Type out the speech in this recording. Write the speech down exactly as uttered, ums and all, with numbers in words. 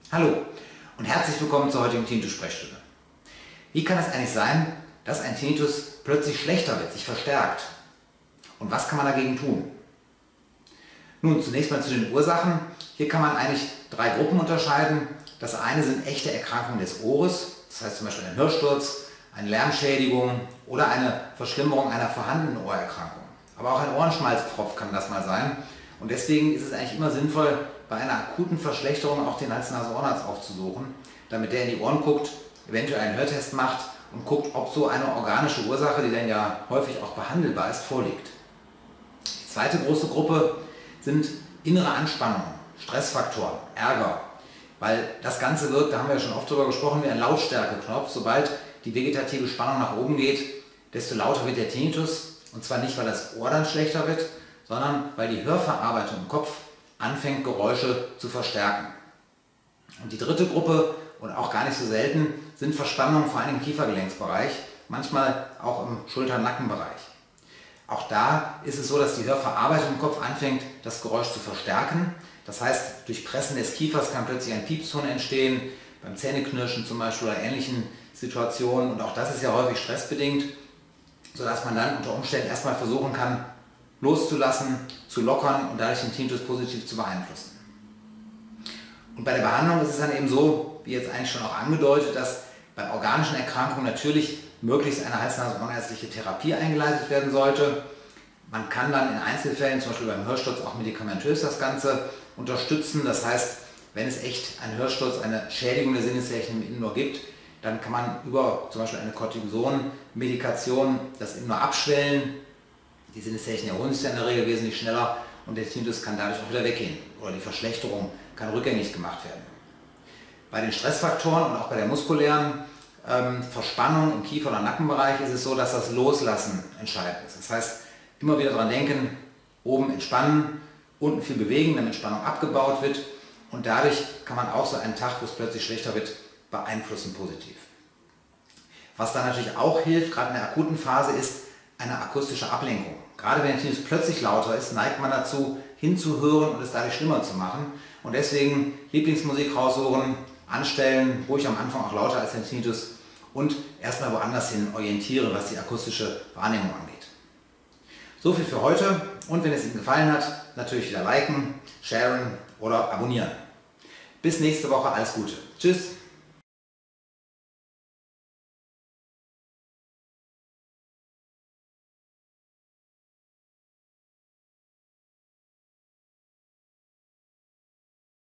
Hallo und herzlich willkommen zur heutigen Tinnitus-Sprechstunde. Wie kann es eigentlich sein, dass ein Tinnitus plötzlich schlechter wird, sich verstärkt? Und was kann man dagegen tun? Nun, zunächst mal zu den Ursachen. Hier kann man eigentlich drei Gruppen unterscheiden. Das eine sind echte Erkrankungen des Ohres, das heißt zum Beispiel ein Hörsturz, eine Lärmschädigung oder eine Verschlimmerung einer vorhandenen Ohrerkrankung. Aber auch ein Ohrenschmalzpropf kann das mal sein. Und deswegen ist es eigentlich immer sinnvoll, bei einer akuten Verschlechterung auch den Hals-Nasen-Ohrenarzt aufzusuchen, damit der in die Ohren guckt, eventuell einen Hörtest macht und guckt, ob so eine organische Ursache, die dann ja häufig auch behandelbar ist, vorliegt. Die zweite große Gruppe sind innere Anspannungen, Stressfaktoren, Ärger, weil das Ganze wirkt, da haben wir ja schon oft drüber gesprochen, wie ein Lautstärkeknopf. Sobald die vegetative Spannung nach oben geht, desto lauter wird der Tinnitus, und zwar nicht, weil das Ohr dann schlechter wird, sondern weil die Hörverarbeitung im Kopf anfängt, Geräusche zu verstärken. Und die dritte Gruppe, und auch gar nicht so selten, sind Verspannungen vor allem im Kiefergelenksbereich, manchmal auch im Schulter-Nackenbereich. Auch da ist es so, dass die Hörverarbeitung im Kopf anfängt, das Geräusch zu verstärken. Das heißt, durch Pressen des Kiefers kann plötzlich ein Piepston entstehen, beim Zähneknirschen zum Beispiel oder ähnlichen Situationen. Und auch das ist ja häufig stressbedingt, sodass man dann unter Umständen erstmal versuchen kann, loszulassen, zu lockern und dadurch den Tinnitus positiv zu beeinflussen. Und bei der Behandlung ist es dann eben so, wie jetzt eigentlich schon auch angedeutet, dass bei organischen Erkrankungen natürlich möglichst eine hals-nasen-ohrenärztliche Therapie eingeleitet werden sollte. Man kann dann in Einzelfällen, zum Beispiel beim Hörsturz, auch medikamentös das Ganze unterstützen. Das heißt, wenn es echt ein Hörsturz, eine Schädigung der Sinneszellen im Innenohr gibt, dann kann man über zum Beispiel eine Cortison-Medikation das Innenohr abschwellen. Die Sinneszellen erholen sich dann in der Regel wesentlich schneller und der Tinnitus kann dadurch auch wieder weggehen oder die Verschlechterung kann rückgängig gemacht werden. Bei den Stressfaktoren und auch bei der muskulären ähm, Verspannung im Kiefer- oder Nackenbereich ist es so, dass das Loslassen entscheidend ist. Das heißt, immer wieder daran denken, oben entspannen, unten viel bewegen, damit Spannung abgebaut wird und dadurch kann man auch so einen Tag, wo es plötzlich schlechter wird, beeinflussen positiv. Was dann natürlich auch hilft, gerade in der akuten Phase, ist eine akustische Ablenkung. Gerade wenn der Tinnitus plötzlich lauter ist, neigt man dazu, hinzuhören und es dadurch schlimmer zu machen. Und deswegen Lieblingsmusik rausholen, anstellen, ruhig am Anfang auch lauter als der Tinnitus und erstmal woanders hin orientieren, was die akustische Wahrnehmung angeht. So viel für heute und wenn es Ihnen gefallen hat, natürlich wieder liken, sharen oder abonnieren. Bis nächste Woche, alles Gute. Tschüss!